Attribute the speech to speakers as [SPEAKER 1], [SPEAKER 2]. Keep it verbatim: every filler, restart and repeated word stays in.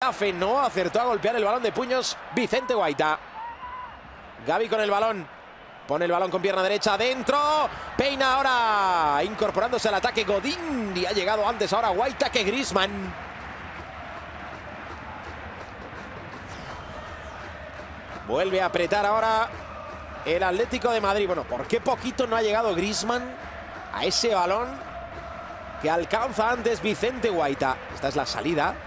[SPEAKER 1] Getafe no acertó a golpear el balón de puños Vicente Guaita. Gavi con el balón. Pone el balón con pierna derecha dentro. Peina ahora, incorporándose al ataque Godín. Y ha llegado antes ahora Guaita que Griezmann. Vuelve a apretar ahora el Atlético de Madrid. Bueno, ¿por qué poquito no ha llegado Griezmann a ese balón que alcanza antes Vicente Guaita? Esta es la salida.